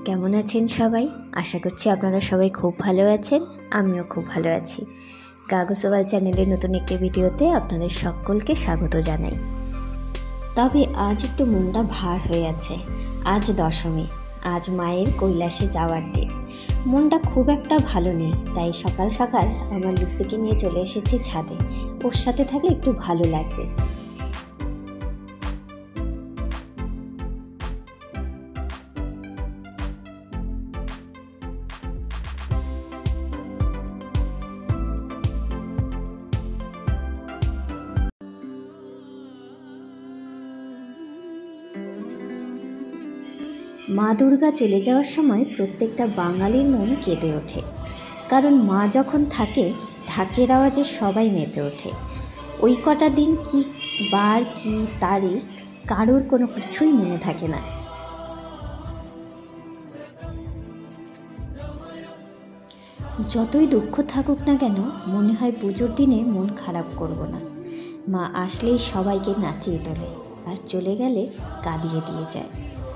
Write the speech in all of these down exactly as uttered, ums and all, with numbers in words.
কেমন আছেন সবাই? আশা করছি আপনারা সবাই খুব ভালো আছেন। আমিও খুব ভালো আছি। গাগোসওয়াল চ্যানেলের নতুন একটি ভিডিওতে আপনাদের সকলকে স্বাগত জানাই। তবে আজ একটু মনটা ভার হয়ে আছে। আজ দশমী, আজ মায়ের কৈলাসে যাওয়ার দিন। মনটা খুব একটা ভালো নেই, তাই সকাল সকাল আমার লুসিকে নিয়ে চলে এসেছি ছাদে। ওর সাথে থাকলে একটু ভালো লাগবে। মা দুর্গা চলে যাওয়ার সময় প্রত্যেকটা বাঙালির মন কেঁদে ওঠে, কারণ মা যখন থাকে ঢাকের আওয়াজে সবাই মেতে ওঠে। ওই কটা দিন কি বার কি তারিখ কারোর কোনো কিছুই মনে থাকে না। যতই দুঃখ থাকুক না কেন, মনে হয় পুজোর দিনে মন খারাপ করব না। মা আসলেই সবাইকে নাচিয়ে তোলে, আর চলে গেলে কাঁদিয়ে দিয়ে যায়।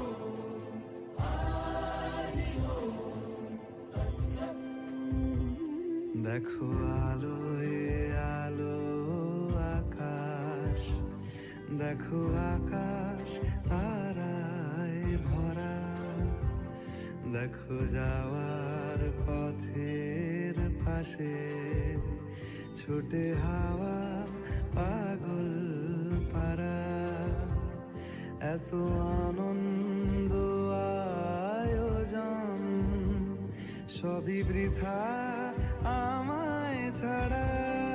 দেখো আলো আলো আকাশ, দেখো আকাশ তারায় ভরা, দেখো যাওয়ার পথের পাশে ছোটে হাওয়া পাগল পারা। এত আনন্দ আয়োজন সবই বৃথা আমায় ছাড়া।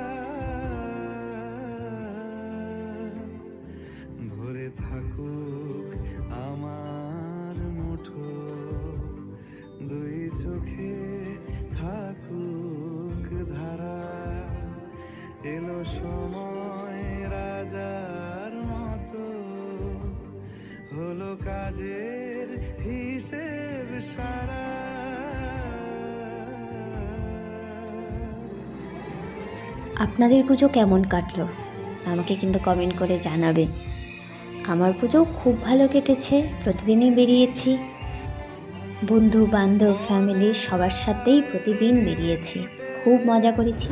ভরে থাকুক আমার মুঠো, দুই চোখে থাকুক ধারা। এলো সময় রাজার মতো, হলো কাজের হিসেব সারা। আপনাদের পুজো কেমন কাটলো আমাকে কিন্তু কমেন্ট করে জানাবেন। আমার পুজো খুব ভালো কেটেছে। প্রতিদিনই বেরিয়েছি, বন্ধু বান্ধব ফ্যামিলি সবার সাথেই প্রতিদিন বেরিয়েছি, খুব মজা করেছি।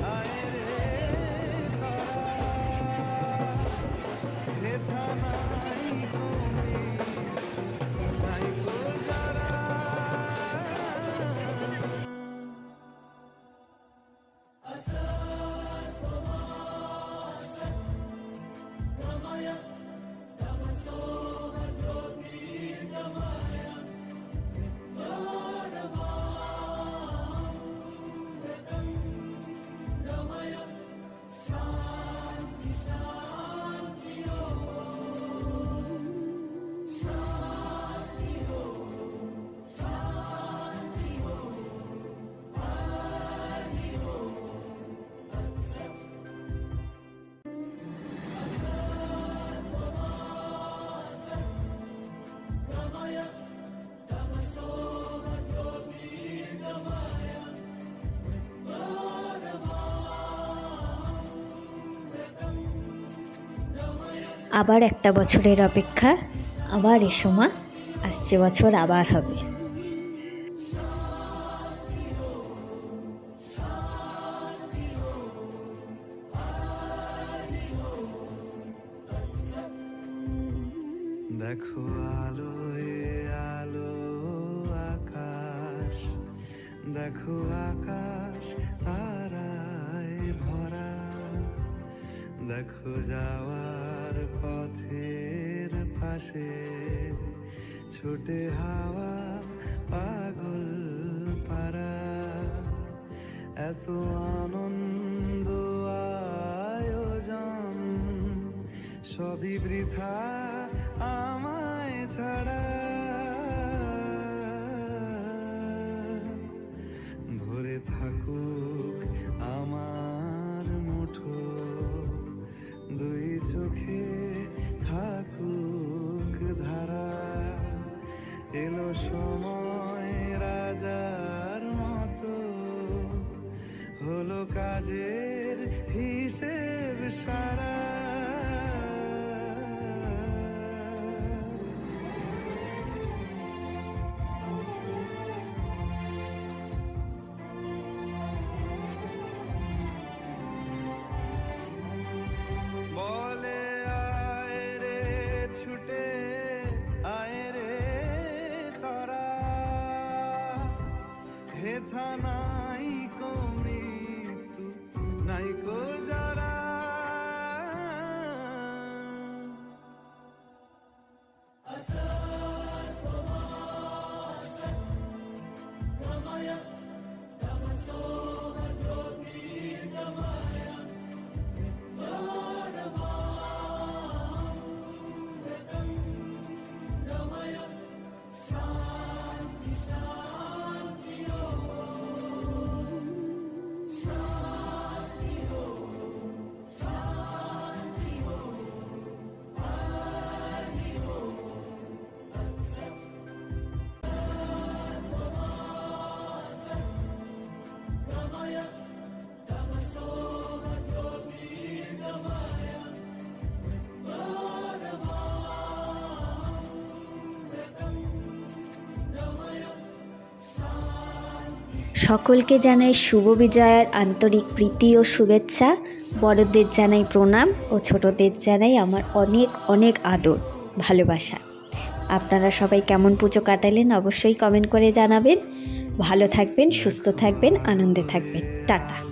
আবার একটা বছরের অপেক্ষা, আবার এসো মা, আসছে বছর আবার হবে। দেখো আলো আলো আকাশ, দেখো আকাশ তারায় ভরা, দেখো যাওয়ার পথের পাশে ছোটে হাওয়া পাগল পারা। এত আনন্দ আয়োজন সবই বৃথা আমায় ছাড়া। ভরে থাকুক আমার মুঠো, দুই চোখে থাকুক ধারা। এলো সময় রাজার মতো, হলো কাজের হিসেব সারা। ব্যথা নাই কো মৃত্যু নাই কো জরা সকলকে জানাই শুভ বিজয়ার আন্তরিক প্রীতি ও শুভেচ্ছা। বড়দের জানাই প্রণাম ও ছোটদের জানাই আমার অনেক অনেক আদর ভালোবাসা। আপনারা সবাই কেমন পুজো কাটালেন অবশ্যই কমেন্ট করে জানাবেন। ভালো থাকবেন, সুস্থ থাকবেন, আনন্দে থাকবেন। টাটা।